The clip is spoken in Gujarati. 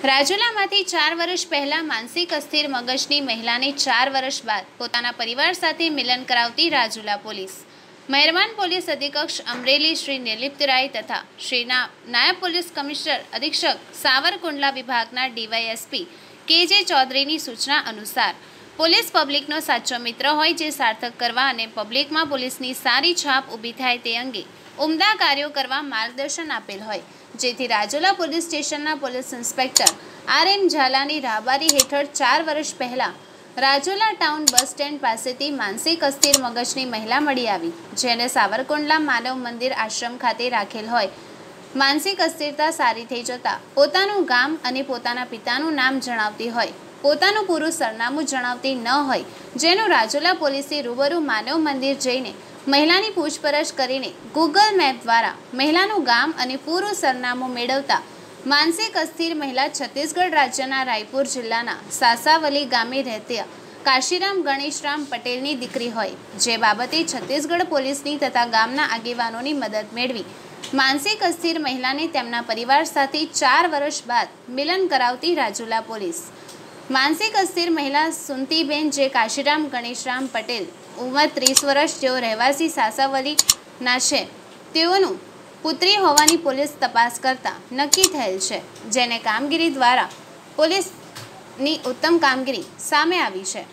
રાજુલામાંથી 4 વર્ષ પહેલા માનસિક અસ્થિર મગજની મહિલાને 4 વર્ષ બાદ પોતાના પરિવાર સાથે મિલન કરાવતી રાજુલા પોલીસ મહેરબાન પોલીસ અધિક્ષક અમરેલી શ્રી નિર્લિપ્ત રાય તથા શ્રીના નાયબ પોલીસ કમિશનર અધિક્ષક સાવરકુંડલા વિભાગના ડીવાયએસપી કે.જે. ચૌધરીની સૂચના અનુસાર પોલીસ પબ્લિકનો સાચો મિત્ર હોય જે સાર્થક કરવા અને પબ્લિકમાં પોલીસની સારી છાપ ઊભી થાય તે અંગે ઉમદા કાર્યો કરવા માર્ગદર્શન આપેલ હોય, જેથી રાજુલા પોલીસ સ્ટેશનના પોલીસ ઇન્સ્પેક્ટર આર.એન. ઝાલાની રાહબારી હેઠળ 4 વર્ષ પહેલાં રાજુલા ટાઉન બસ સ્ટેન્ડ પાસેથી માનસિક અસ્થિર મગજની મહિલા મળી આવી, જેને સાવરકુંડલા માનવ મંદિર આશ્રમ ખાતે રાખેલ હોય. માનસિક અસ્થિરતા સારી થઈ જતાં પોતાનું ગામ અને પોતાના પિતાનું નામ જણાવતી હોય, પોતાનું પૂરું સરનામું જણાવતી ન હોય, જેનું રાજુલા પોલીસે રૂબરૂ માનવ મંદિર જઈને મહિલાની પૂછપરછ કરીને ગૂગલ મેપ દ્વારા મહિલાનું ગામ અને પૂરું સરનામું મેળવતા માનસિક અસ્થિર મહિલા છત્તીસગઢ રાજ્યના રાયપુર જિલ્લાના સાસાવલી ગામે રહેતી કાશીરામ ગણેશરામ પટેલની દીકરી હોય, જે બાબતે છત્તીસગઢ પોલીસની તથા ગામના આગેવાનોની મદદ મેળવી માનસિક અસ્થિર મહિલાને તેમના પરિવાર સાથે 4 વર્ષ બાદ મિલન કરાવતી રાજુલા પોલીસ માનસિક અસ્થિર મહિલા સુનતીબેન જે કાશીરામ ગણેશરામ પટેલ ઉંમર 30 વર્ષ, જેઓ રહેવાસી સાસાવલીના છે, તેઓનું પુત્રી હોવાની પોલીસ તપાસ કરતા નક્કી થયેલ છે, જેને કામગીરી દ્વારા પોલીસની ઉત્તમ કામગીરી સામે આવી છે.